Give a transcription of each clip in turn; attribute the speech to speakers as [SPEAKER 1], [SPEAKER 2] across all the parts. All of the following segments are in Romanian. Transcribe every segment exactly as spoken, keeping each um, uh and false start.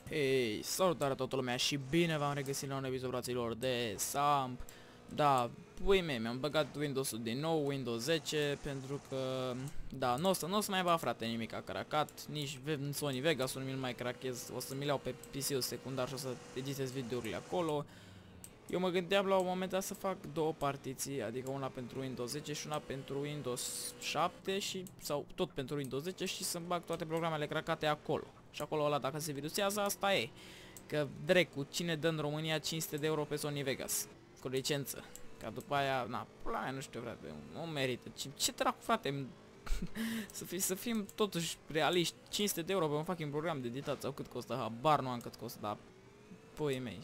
[SPEAKER 1] Hei, salutare toată lumea și bine v-am regăsit la un episod, fraților, de Samp. Da, pui mei, mi-am băgat Windows-ul din nou, Windows zece, pentru că, da, nu o să, n-o să mai va, frate, nimic a cracat, nici Sony Vegas-ul nu mi-l mai crachez, o să mi-l iau pe P C-ul secundar și o să editez videourile acolo. Eu mă gândeam la un moment dat să fac două partiții, adică una pentru Windows zece și una pentru Windows șapte și, sau tot pentru Windows zece și să-mi bag toate programele cracate acolo. Și acolo ăla, dacă se virusează, asta e. Că drecu, cine dă în România cinci sute de euro pe Sony Vegas? Cu licență. Ca după aia, na, pula mea, nu știu, frate, nu merită. Ce, ce dracu, frate, să, fi, să fim totuși realiști, cinci sute de euro pe un fucking program de editat sau cât costă, habar nu am cât costă, dar puii mei.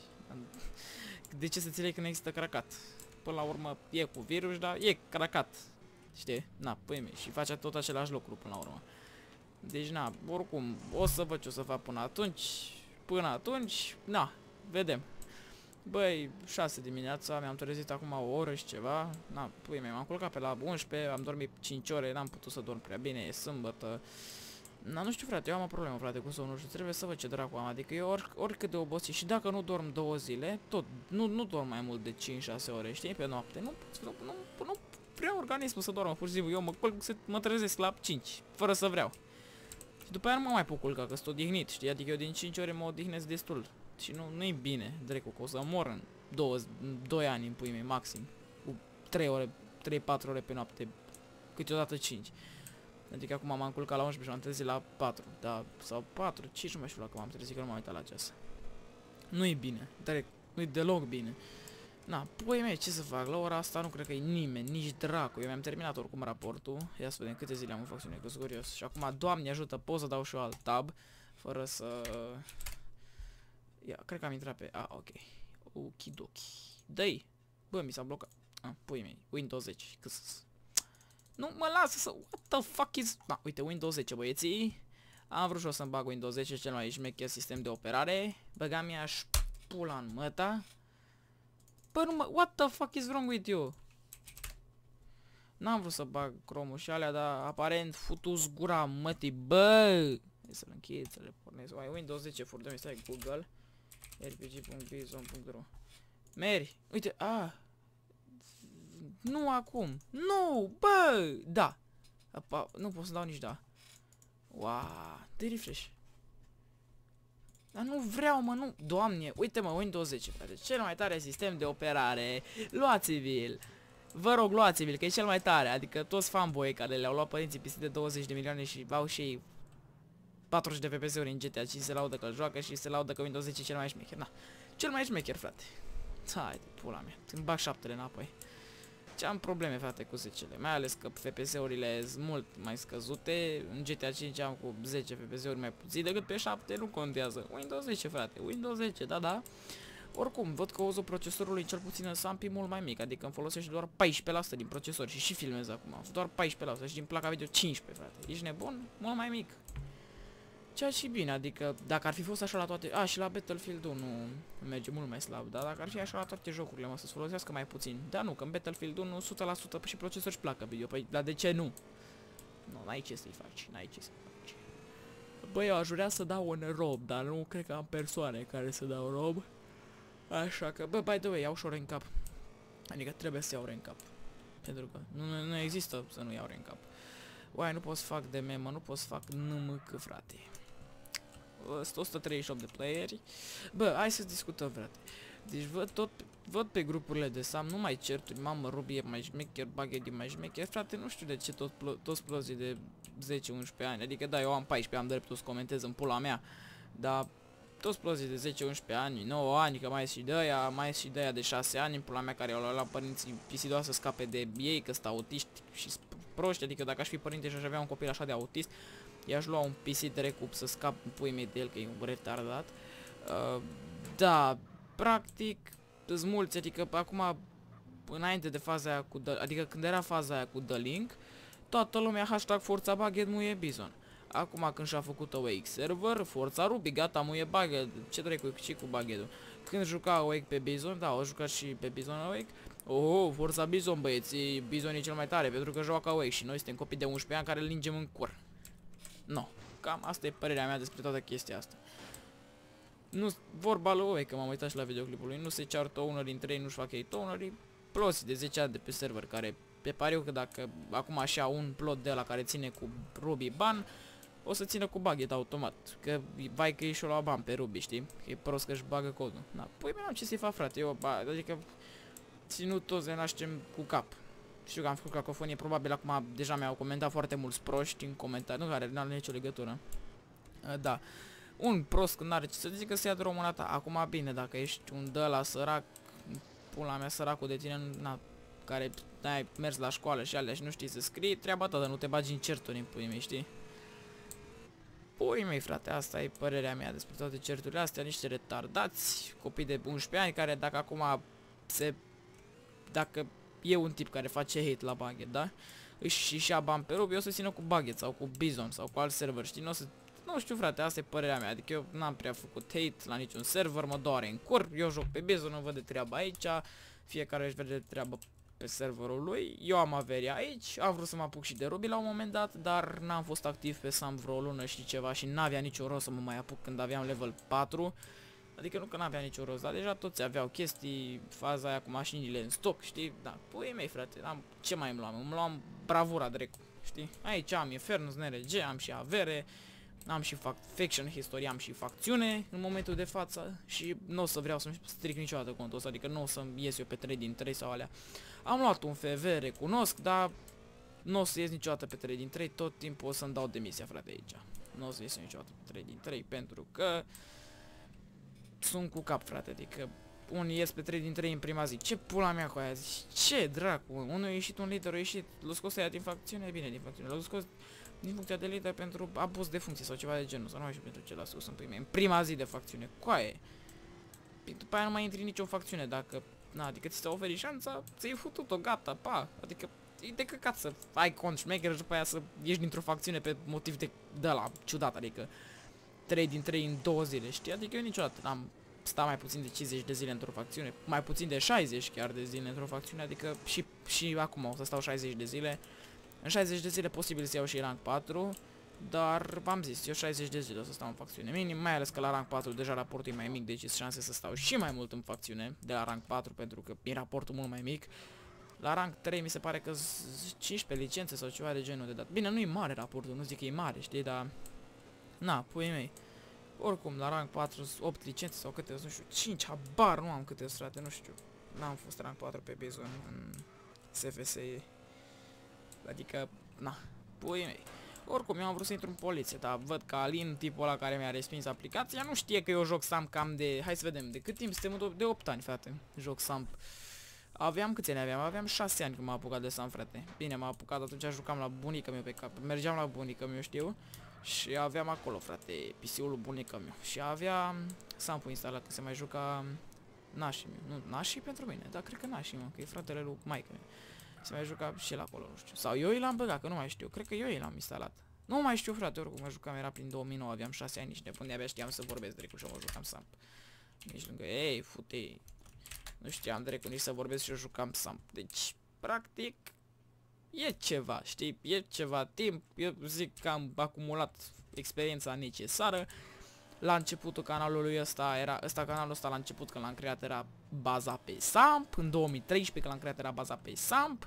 [SPEAKER 1] De ce să înțeleg că nu există cracat? Până la urmă e cu virus, dar e cracat. Știi? Na, puii mei, și face tot același lucru până la urmă. Deci, na, oricum, o să văd ce o să fac până atunci. Până atunci, na, vedem. Băi, șase dimineața, mi-am trezit acum o oră și ceva. Na, pui mei, m-am culcat pe la unsprezece, am dormit cinci ore, n-am putut să dorm prea bine, e sâmbătă. Na, nu știu, frate, eu am o problemă, frate, cu somnul și trebuie să văd ce dracu am. Adică eu or, oricât de obosit și dacă nu dorm două zile, tot, nu, nu dorm mai mult de cinci șase ore, știi, pe noapte. Nu, nu, nu, nu vreau organismul să doarmă, pur și simplu, eu mă culc, mă trezesc la cinci, fără să vreau. Și după aia nu mă mai pot culca, că sunt odihnit, știi? Adică eu din cinci ore mă odihnesc destul. Și nu, nu e bine, drecu, că o să mor în doi ani în puii mei, maxim. Cu trei ore, trei patru ore pe noapte, câteodată cinci. Adică acum m-am culcat la unsprezece și m-am trezit la patru, da, sau patru, cinci, nu mai știu la că m-am trezit, că nu m-am uitat la ceas. Nu e bine, direct, nu e deloc bine. Na, puii mei, ce să fac? La ora asta nu cred că e nimeni, nici dracu. Eu mi-am terminat oricum raportul. Ia să vedem câte zile am în facțiune, că sunt curios. Și acum, Doamne ajută, pot să dau și eu alt tab, fără să... Ia, cred că am intrat pe... Ah, ok. Okidoki. Dă-i! Bă, mi s-a blocat. Ah, puii mei, Windows zece. Câs... Nu mă lasă să... What the fuck is... Na, uite, Windows zece, băieții. Am vrut și eu să-mi bag Windows zece, cel mai șmecher sistem de operare. Băga mi-aș pula în măta. Bă, nu mă... What the fuck is wrong with you? N-am vrut să bag cromul și alea, dar aparent futu-s gura mătii. Bă! Hai să-l închid, să le pornesc. Ai Windows zece furdă-mi, stai Google. r p g punct bizon punct r o. Meri! Uite, a! Nu acum! Nu! Bă! Da! Apa, nu pot să dau nici da. Wow! De refresh. Dar nu vreau, mă, nu... Doamne, uite, mă, Windows zece, frate. Cel mai tare sistem de operare. Luați-vi-l! Vă rog, luați-vi-l, că e cel mai tare. Adică toți fanboy care le-au luat părinții peste de douăzeci de milioane și au și ei patruzeci de F P S-uri în G T A cinci, se laudă că îl joacă și se laudă că Windows zece e cel mai șmecher. Na, cel mai șmecher, frate. Hai, pula mea, îmi bag șaptele înapoi. Ce am probleme, frate, cu zecele, mai ales că F P S-urile sunt mult mai scăzute. În G T A cinci am cu zece F P S-uri mai puțin decât pe șapte, nu contează. Windows zece, frate, Windows zece, da, da. Oricum, văd că uzul procesorului cel puțin în Samp e mult mai mic, adică îmi folosește doar paisprezece la sută din procesor și și filmez acum, doar paisprezece la sută și din placa video cincisprezece, frate. Ești nebun? Mult mai mic. Ceea ce bine, adică dacă ar fi fost așa la toate... A, și la Battlefield unu merge mult mai slab, dar dacă ar fi așa la toate jocurile, mă, să-ți folosească mai puțin. Dar nu, că în Battlefield unu o sută la sută și procesor și placă video, păi, dar de ce nu? Nu, n-ai ce să-i faci, n-ai ce să-i faci. Băi, eu aș vrea să dau un rob, dar nu cred că am persoane care să dau rob. Așa că, bă, by the way, iau și o în cap. Adică trebuie să iau în cap. Pentru că nu, nu, nu există să nu iau în cap. Uai, nu pot să fac de memă, nu pot să fac nimic, frate. Sunt o sută treizeci și opt de playeri. Bă, hai să discutăm, frate. Deci văd tot, văd pe grupurile de Sam, nu mai certuri, mamă, Ruby e mai șmecher, Baghetti e mai șmecher, frate, nu știu de ce tot toți plăzii de zece unsprezece ani. Adică da, eu am paisprezece, am dreptul să comentez în pula mea, dar toți plăzii de zece unsprezece ani, nouă ani, că mai e și de aia, mai e și de aia de șase ani, în pula mea, care au luat la părinții pisidoase să scape de ei, că sunt autiști și proști. Adică dacă aș fi părinte și aș avea un copil așa de autist, i-aș lua un P C direct să scap în puii mei de el, că e un retardat. Uh, da, practic, sunt mulți, adică acum, înainte de faza aia cu, The, adică când era faza aia cu The Link, toată lumea hashtag Forța Baghet muie Bizon. Acum când și-a făcut Awake server, Forța Ruby, gata, muie Baghet, ce dracu și cu Baghetul. Când juca Awake pe Bizon, da, au jucat și pe Bizon Awake. Oh, Forța Bizon, băieți, Bizon e cel mai tare, pentru că joacă Awake și noi suntem copii de unsprezece ani care îl lingem în cur. No, cam asta e părerea mea despre toată chestia asta. nu, vorba lui Oi, că m-am uitat și la videoclipul lui, nu se ceartă owner dintre ei, nu-și fac ei ownerii, plosi de zece ani de pe server, care pe pariu că dacă acum așa un plot de la care ține cu Ruby ban, o să țină cu Buget automat, că vai că e și-o la ban pe Ruby, știi? Că e prost că își bagă codul. Da, păi mi-am ce să-i fac, frate, eu, ba, adică ținut toți ne naștem cu cap. Știu că am făcut cacofonie, probabil acum deja mi-au comentat foarte mulți proști în comentarii, nu care n-au nicio legătură. Da. Un prost când are ce să zică să ia de româna ta. Acum bine, dacă ești un dă la sărac, pula mea săracul de tine, na, care ai mers la școală și alea și nu știi să scrii, treaba ta, dar nu te bagi în certuri în puii mei, știi? Puii mei, frate, asta e părerea mea despre toate certurile astea, niște retardați, copii de unsprezece ani care dacă acum se... Dacă e un tip care face hate la Buget, da? Își și ia bani pe Ruby, o să țină cu Buget sau cu Bizon sau cu alt server, știi? Nu o să... Nu știu, frate, asta e părerea mea, adică eu n-am prea făcut hate la niciun server, mă doare în cur, eu joc pe Bizon, nu văd de treaba aici, fiecare își vede de treabă pe serverul lui, eu am averia aici, am vrut să mă apuc și de Ruby la un moment dat, dar n-am fost activ pe Sam vreo lună și ceva și n-avea nicio rost să mă mai apuc când aveam level patru, adică nu că n-avea nicio rost, dar deja toți aveau chestii, faza aia cu mașinile în stoc, știi, da, puii mei, frate, am, ce mai îmi luam, îmi luam bravura dracu, știi, aici am Infernus, N R G, am și avere, am și fac faction history, am și facțiune în momentul de față și nu o să vreau să-mi stric niciodată contul ăsta, adică nu o să-mi ies eu pe trei din trei sau alea. Am luat un F V, recunosc, dar nu o să ies niciodată pe trei din trei, tot timpul o să-mi dau demisia, frate, aici. Nu o să ies niciodată pe trei din trei, pentru că sunt cu cap, frate, adică unii ies pe trei din trei în prima zi. Ce pula mea cu aia? Zici, ce dracu? Unul a ieșit, un lider a ieșit, l-a scos aia din facțiune, bine, din facțiune, l-a scos din funcția de lider pentru abuz de funcție sau ceva de genul, sau nu mai știu pentru ce l-a scos în prima, în prima zi de facțiune. Coaie. După aia nu mai intri în nicio facțiune, dacă, na, adică ți se oferi șansa, ți-ai futut-o, gata, pa. Adică e de căcat să ai cont șmecher și după aia să ieși dintr-o facțiune pe motiv de, de la ciudat, adică trei din trei în două zile, știi? Adică eu niciodată n-am stat mai puțin de cincizeci de zile într-o facțiune, mai puțin de șaizeci chiar de zile într-o facțiune, adică și, și acum o să stau șaizeci de zile. În șaizeci de zile posibil să iau și rank patru, dar v-am zis, eu șaizeci de zile o să stau în facțiune minim, mai ales că la rank patru deja raportul e mai mic, deci sunt șanse să stau și mai mult în facțiune de la rank patru, pentru că e raportul mult mai mic. La rank trei mi se pare că cincisprezece licențe sau ceva de genul de dat. Bine, nu e mare raportul, nu zic că e mare, știi, dar... Na, puii mei. Oricum, la rank patru, opt licențe sau câte, nu știu, cinci, habar nu am câte, frate, nu știu. N-am fost rank patru pe Bizon în S F S E. Adică, na, puii mei. Oricum, eu am vrut să intru în poliție, dar văd că Alin, tipul ăla care mi-a respins aplicația, nu știe că eu joc Samp cam de... Hai să vedem, de cât timp suntem? De opt ani, frate, joc Samp. Aveam câți ani aveam? Aveam șase ani când m-am apucat de Samp, frate. Bine, m-am apucat, atunci jucam la bunica mea pe cap. Mergeam la bunica mea, știu. Și aveam acolo, frate, P C-ul lui bunica mea. Și avea Samp-ul instalat, că se mai juca nașii meu. Nu, nașii pentru mine, dar cred că nașii, mă, că e fratele lui maică mea. Se mai juca și el acolo, nu știu. Sau eu i l-am băgat, că nu mai știu. Cred că eu i l-am instalat. Nu mai știu, frate, oricum mă jucam, era prin două mii nouă, aveam șase ani, nici nebun, de-abia știam să vorbesc drecu și mă jucam Samp. Nici lângă, ei, fute, nu știam drecu nici să vorbesc și eu jucam Samp. Deci, practic, e ceva, știi, e ceva timp, eu zic că am acumulat experiența necesară. La începutul canalului ăsta era, ăsta canalul ăsta la început când l-am creat era bazat pe Samp, în două mii treisprezece când l-am creat era bazat pe Samp.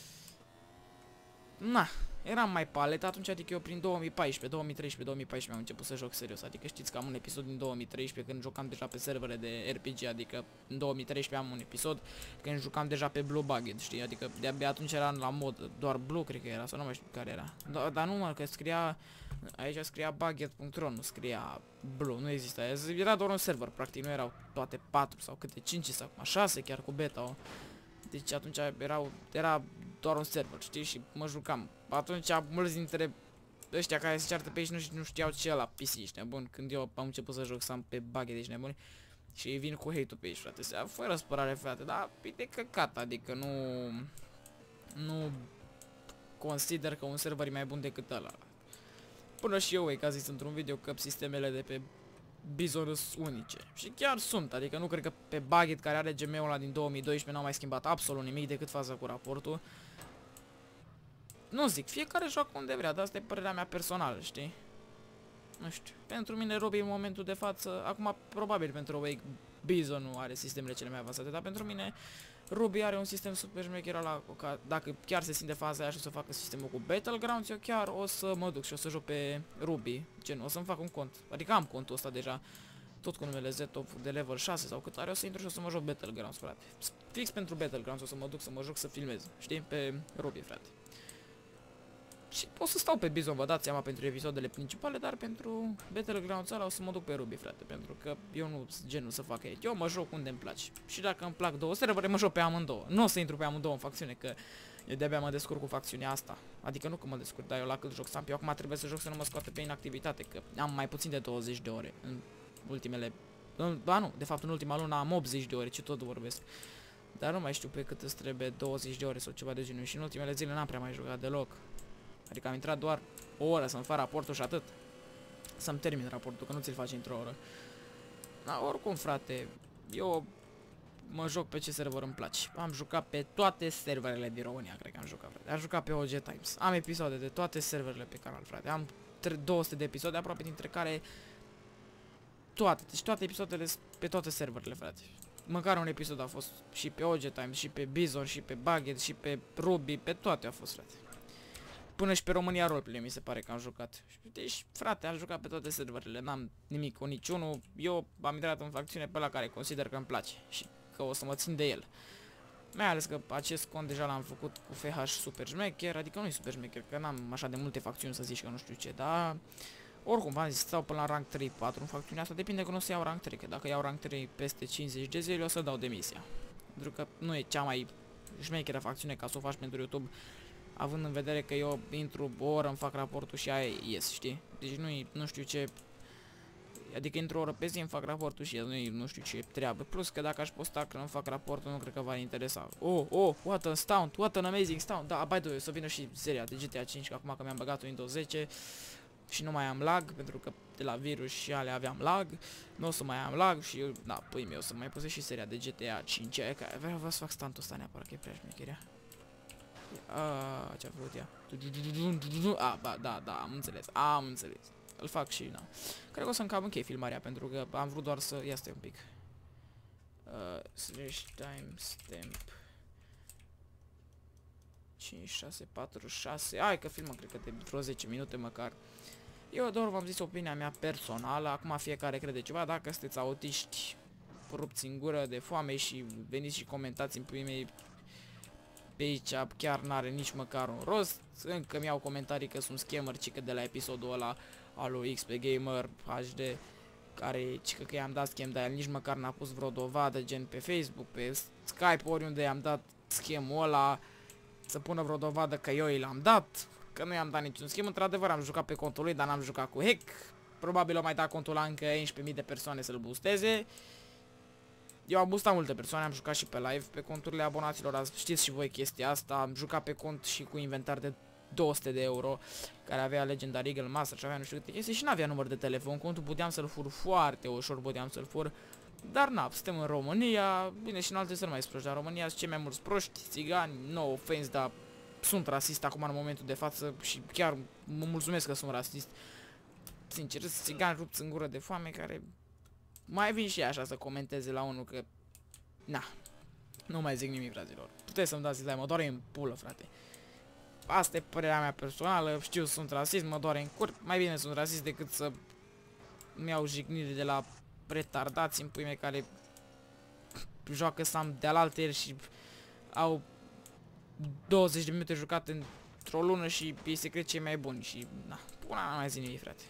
[SPEAKER 1] Na, eram mai palet atunci, adică eu prin două mii paisprezece, două mii treisprezece, două mii paisprezece am început să joc serios, adică știți că am un episod din două mii treisprezece când jucam deja pe servere de R P G, adică în două mii treisprezece am un episod când jucam deja pe Blue Buget, știi, adică de-abia atunci era la mod, doar Blue cred că era, sau nu mai știu care era, dar, dar nu mă, că scria, aici scria buget punct ro, nu scria Blue, nu exista, era doar un server, practic, nu erau toate patru sau câte cinci sau șase chiar cu beta-o. Deci atunci erau, era doar un server, știi, și mă jucam. Atunci mulți dintre ăștia care se ceartă pe aici nu, nu știau ce e la P C, ești nebun, când eu am început să joc Samp pe Buget, ești nebun. Și vin cu hate-ul pe aici, frate, fără spărare, frate, dar e de căcat, adică nu... Nu consider că un server e mai bun decât ăla. Până și eu, e că a zis într-un video că sistemele de pe Bizon sunt unice. Și chiar sunt, adică nu cred că pe Buget, care are G M ul ăla din două mii doisprezece, n-au mai schimbat absolut nimic decât faza cu raportul. Nu zic, fiecare joacă unde vrea, dar asta e părerea mea personală, știi? nu știu, pentru mine Ruby în momentul de față, acum probabil pentru Wake Bison nu are sistemele cele mai avansate, dar pentru mine Ruby are un sistem super șmecher la, ca, dacă chiar se simte faza aia și o să facă sistemul cu Battlegrounds, eu chiar o să mă duc și o să joc pe Ruby, gen, o să-mi fac un cont, adică am contul ăsta deja, tot cu numele Z-Top de level șase sau cât are, o să intru și o să mă joc Battlegrounds, frate. Fix pentru Battlegrounds o să mă duc să mă joc să filmez, știi, pe Ruby, frate. Și o să stau pe Bison, vă dați seama, pentru episoadele principale, dar pentru Battlegrounds ăla o să mă duc pe Ruby, frate, pentru că eu nu sunt genul să fac aici. Eu mă joc unde îmi place. Și dacă îmi plac două servere, mă joc pe amândouă. Nu o să intru pe amândouă în facțiune, că eu de-abia mă descurc cu facțiunea asta. Adică nu că mă descurc, dar eu la cât joc Samp, eu acum trebuie să joc să nu mă scoate pe inactivitate, că am mai puțin de douăzeci de ore în ultimele... Ba nu, de fapt în ultima lună am optzeci de ore, ce tot vorbesc. Dar nu mai știu pe cât îți trebuie douăzeci de ore sau ceva de genul și în ultimele zile n-am prea mai jucat deloc. Adică am intrat doar o oră să-mi fac raportul și atât. Să-mi termin raportul, că nu ți-l faci într-o oră. Dar oricum, frate, eu mă joc pe ce server îmi place. Am jucat pe toate serverele din România, cred că am jucat, frate. Am jucat pe O G Times. Am episoade de toate serverele pe canal, frate. Am două sute de episoade, aproape dintre care toate, deci toate episoadele pe toate serverele, frate. Măcar un episod a fost și pe O G Times, și pe Bison, și pe Buget, și pe Ruby, pe toate a fost, frate. Până și pe România Roleplay mi se pare că am jucat. Deci, frate, am jucat pe toate serverele, n-am nimic cu niciunul. Eu am intrat în facțiune pe la care consider că îmi place și că o să mă țin de el. Mai ales că acest cont deja l-am făcut cu F H super șmecher, adică nu e super șmecher, că n-am așa de multe facțiuni să zici că nu știu ce, dar... Oricum, v-am zis, stau până la rank trei patru în facțiunea asta, depinde că nu o să iau rank trei, că dacă iau rank trei peste cincizeci de zile o să dau demisia. Pentru că nu e cea mai șmecheră facțiune ca să o faci pentru YouTube, având în vedere că eu intru o oră, îmi fac raportul și aia ies, știi? Deci nu nu știu ce... Adică intru o oră pe zi, îmi fac raportul și nu nu știu ce treabă. Plus că dacă aș posta când îmi fac raportul, nu cred că v-ar interesa. Oh, oh, what a stunt, what an amazing stunt. Da, by the way, o să vină și seria de G T A cinci, că acum că mi-am băgat Windows zece și nu mai am lag, pentru că de la virus și ale aveam lag. Nu o să mai am lag și eu, da, păi meu, o să mai puse și seria de G T A cinci, aia, că vreau să fac stuntul ăsta neapărat, că e prea șmecherea. Aaaa, ce-a vrut ea? A, ba, da, da, am înțeles, am înțeles. Îl fac și, na. Cred că o să-mi cam închei filmarea, pentru că am vrut doar să... Ia stai un pic. Uh, slash timestamp cinci șase patru șase. Hai că filmăm, cred că de vreo zece minute măcar. Eu doar v-am zis opinia mea personală. Acum fiecare crede ceva. Dacă sunteți autiști rupți în gură de foame și veniți și comentați în puii mei pe aici, chiar n-are nici măcar un rost. Încă mi-au comentarii că sunt scammer, cică de la episodul ăla al lui X P Gamer H D, care cică că i-am dat scam, dar el nici măcar n-a pus vreo dovadă, gen pe Facebook, pe Skype, oriunde i-am dat scam-ul ăla, să pună vreo dovadă că eu i l-am dat, că nu i-am dat niciun schimb. Într-adevăr am jucat pe contul lui, dar n-am jucat cu hack. Probabil o mai dat contul la încă unsprezece mii de persoane să-l boosteze. Eu am boostat multe persoane, am jucat și pe live pe conturile abonaților, știți și voi chestia asta. Am jucat pe cont și cu inventar de două sute de euro, care avea Legendary Eagle Master și avea nu știu câte chestii și n-avea număr de telefon. Contul puteam să-l fur foarte ușor, puteam să-l fur. Dar na, suntem în România, bine și în alte țări mai proști, dar România sunt cei mai mulți proști, țigani, no offense, dar sunt rasist acum în momentul de față și chiar mă mulțumesc că sunt rasist. Sincer, sunt țigani rupți în gură de foame care mai vin și așa să comenteze la unul că... Na, nu mai zic nimic, fraților. Puteți să-mi dați like, mă doare în pulă, frate. Asta e părerea mea personală, știu, sunt rasist, mă doare în cur. Mai bine sunt rasist decât să îmi iau jignire de la retardați în pui mei care joacă Sam de alaltăieri și au douăzeci de minute jucate într-o lună și ei se cred cei mai buni și na, până n-am mai zi nimic, frate.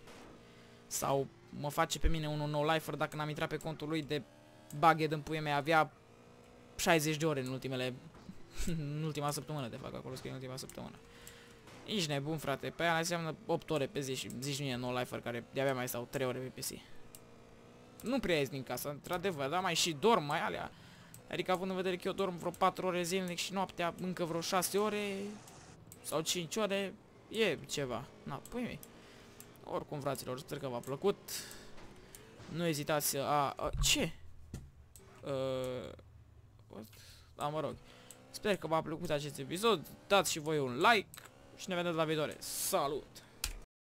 [SPEAKER 1] Sau mă face pe mine unul no-lifer dacă n-am intrat pe contul lui de Buget în puie mea, avea șaizeci de ore în ultimele în ultima săptămână, de fapt, acolo scrie în ultima săptămână. Ești nebun, frate, pe aia înseamnă opt ore pe zi și zici mie no-lifer care de-abia mai stau trei ore pe P C. Nu prea ies din casă, într-adevăr, dar mai și dorm, mai alea. Adică având în vedere că eu dorm vreo patru ore zilnic și noaptea încă vreo șase ore sau cinci ore, e ceva. Na, păi mei. Oricum, fraților, sper că v-a plăcut. Nu ezitați să... A, a, ce? Uh, da, mă rog. Sper că v-a plăcut acest episod. Dați și voi un like și ne vedem la viitoare. Salut!